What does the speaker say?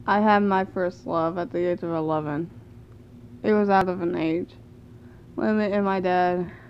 I had my first love at the age of 11. It was out of an age limit, and my dad